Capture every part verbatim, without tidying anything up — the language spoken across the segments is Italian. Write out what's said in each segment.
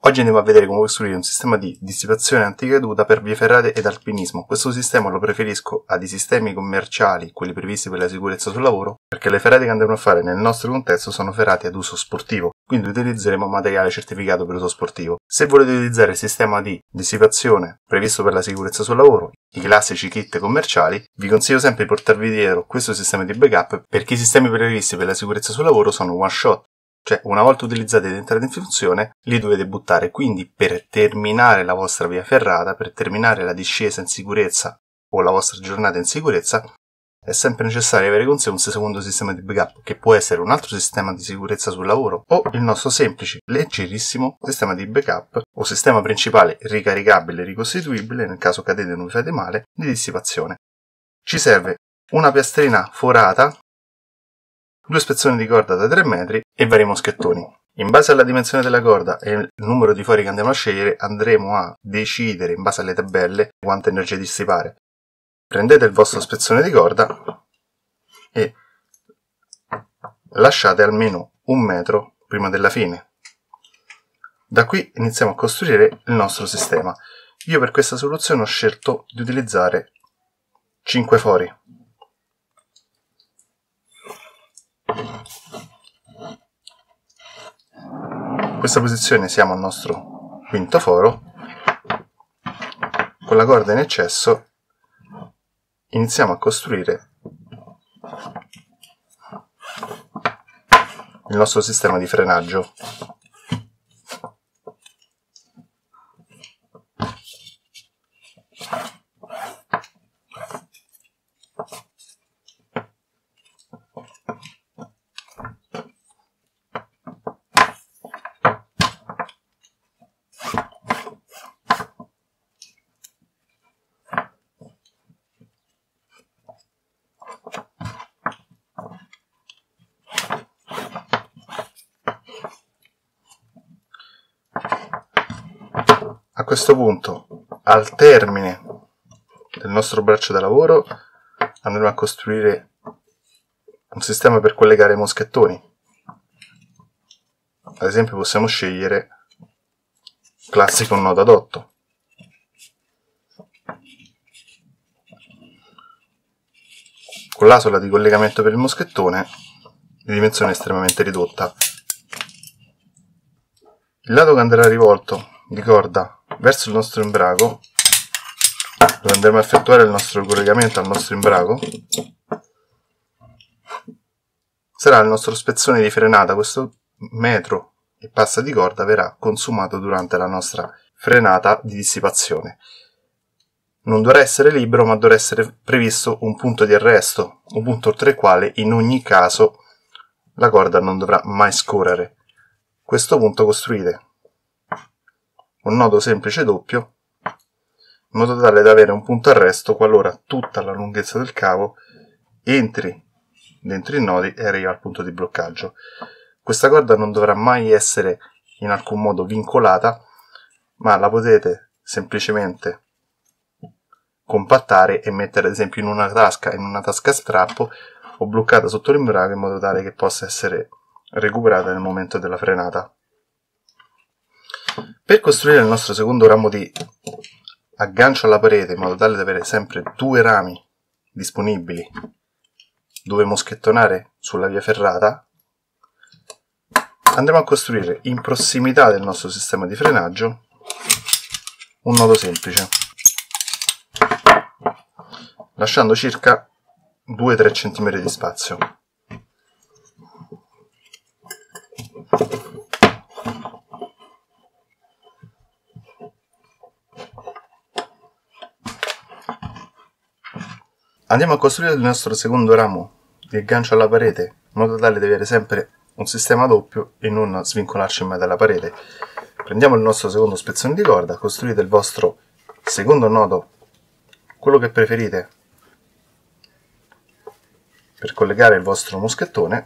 Oggi andiamo a vedere come costruire un sistema di dissipazione anticaduta per vie ferrate ed alpinismo. Questo sistema lo preferisco ai sistemi commerciali, quelli previsti per la sicurezza sul lavoro, perché le ferrate che andremo a fare nel nostro contesto sono ferrate ad uso sportivo, quindi utilizzeremo materiale certificato per uso sportivo. Se volete utilizzare il sistema di dissipazione previsto per la sicurezza sul lavoro, i classici kit commerciali, vi consiglio sempre di portarvi dietro questo sistema di backup, perché i sistemi previsti per la sicurezza sul lavoro sono one shot. Cioè, una volta utilizzati ed entrati in funzione, li dovete buttare. Quindi, per terminare la vostra via ferrata, per terminare la discesa in sicurezza o la vostra giornata in sicurezza, è sempre necessario avere con sé un secondo sistema di backup, che può essere un altro sistema di sicurezza sul lavoro o il nostro semplice, leggerissimo sistema di backup o sistema principale ricaricabile e ricostituibile, nel caso cadete e non vi fate male, di dissipazione. Ci serve una piastrina forata, due spezzoni di corda da tre metri e vari moschettoni. In base alla dimensione della corda e il numero di fori che andiamo a scegliere, andremo a decidere in base alle tabelle quanta energia dissipare. Prendete il vostro spezzone di corda e lasciate almeno un metro prima della fine. Da qui iniziamo a costruire il nostro sistema. Io per questa soluzione ho scelto di utilizzare cinque fori. In questa posizione siamo al nostro quinto foro. Con la corda in eccesso iniziamo a costruire il nostro sistema di frenaggio. A questo punto, al termine del nostro braccio da lavoro, andremo a costruire un sistema per collegare i moschettoni. Ad esempio possiamo scegliere classico nodo ad otto. Con l'asola di collegamento per il moschettone di dimensione estremamente ridotta. Il lato che andrà rivolto di corda verso il nostro imbrago, dove andremo a effettuare il nostro collegamento al nostro imbrago, sarà il nostro spezzone di frenata. Questo metro e passa di corda verrà consumato durante la nostra frenata di dissipazione. Non dovrà essere libero, ma dovrà essere previsto un punto di arresto, un punto oltre il quale in ogni caso la corda non dovrà mai scorrere. A questo punto costruite un nodo semplice doppio, in modo tale da avere un punto arresto qualora tutta la lunghezza del cavo entri dentro i nodi e arriva al punto di bloccaggio. Questa corda non dovrà mai essere in alcun modo vincolata, ma la potete semplicemente compattare e mettere ad esempio in una tasca, in una tasca strappo o bloccata sotto l'imbrago, in modo tale che possa essere recuperata nel momento della frenata. Per costruire il nostro secondo ramo di aggancio alla parete, in modo tale da avere sempre due rami disponibili dove moschettonare sulla via ferrata, andremo a costruire in prossimità del nostro sistema di frenaggio un nodo semplice, lasciando circa due tre centimetri di spazio. Andiamo a costruire il nostro secondo ramo di aggancio alla parete, in modo tale da avere sempre un sistema doppio e non svincolarci in mezzo alla parete. Prendiamo il nostro secondo spezzone di corda, costruite il vostro secondo nodo, quello che preferite, per collegare il vostro moschettone.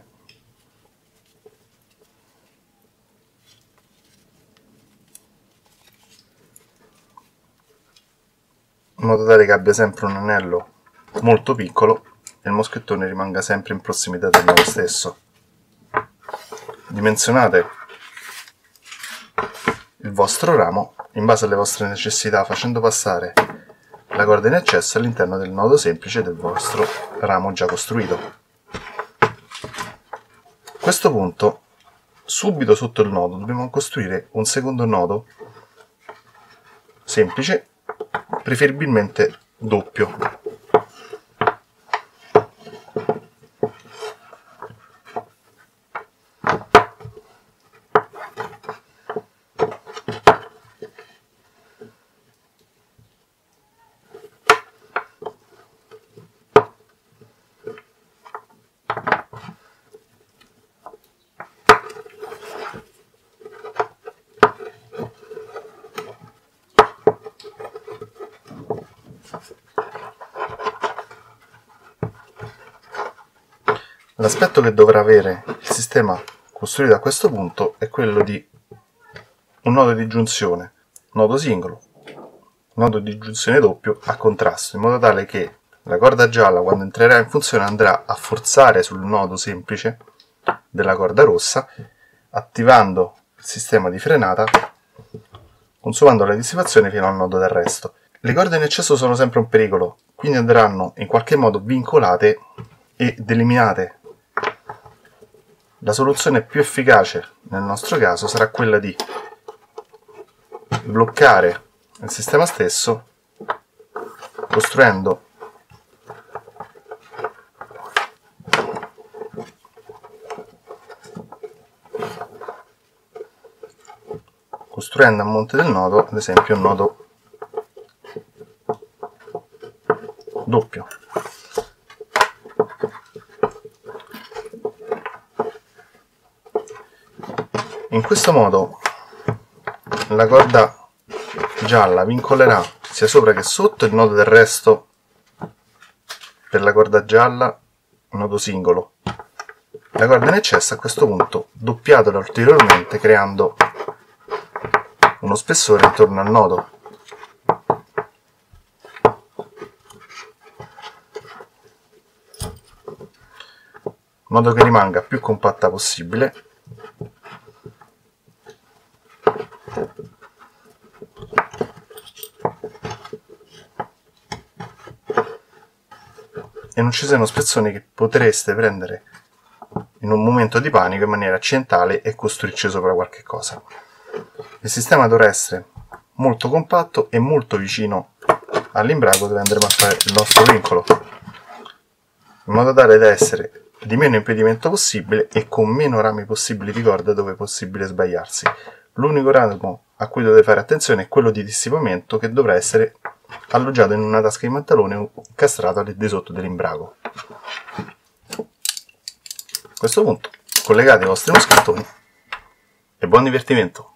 In modo tale che abbia sempre un anello molto piccolo e il moschettone rimanga sempre in prossimità del nodo stesso. Dimensionate il vostro ramo in base alle vostre necessità, facendo passare la corda in eccesso all'interno del nodo semplice del vostro ramo già costruito. A questo punto, subito sotto il nodo, dobbiamo costruire un secondo nodo semplice, preferibilmente doppio. L'aspetto che dovrà avere il sistema costruito a questo punto è quello di un nodo di giunzione, nodo singolo, nodo di giunzione doppio a contrasto, in modo tale che la corda gialla, quando entrerà in funzione, andrà a forzare sul nodo semplice della corda rossa, attivando il sistema di frenata, consumando la dissipazione fino al nodo d'arresto. Le corde in eccesso sono sempre un pericolo, quindi andranno in qualche modo vincolate ed eliminate. La soluzione più efficace nel nostro caso sarà quella di bloccare il sistema stesso costruendo costruendo a monte del nodo, ad esempio, un nodo doppio. In questo modo la corda gialla vincolerà sia sopra che sotto il nodo del resto per la corda gialla, nodo singolo. La corda in eccesso a questo punto doppiatola ulteriormente, creando uno spessore intorno al nodo. In modo che rimanga più compatta possibile. E non ci siano spezzoni che potreste prendere in un momento di panico in maniera accidentale e costruirci sopra qualche cosa. Il sistema dovrà essere molto compatto e molto vicino all'imbrago dove andremo a fare il nostro vincolo, in modo tale da essere di meno impedimento possibile e con meno rami possibili di corda dove è possibile sbagliarsi. L'unico ramo a cui dovete fare attenzione è quello di dissipamento, che dovrà essere alloggiato in una tasca di pantalone incastrato al di sotto dell'imbrago. A questo punto collegate i vostri moschettoni e buon divertimento!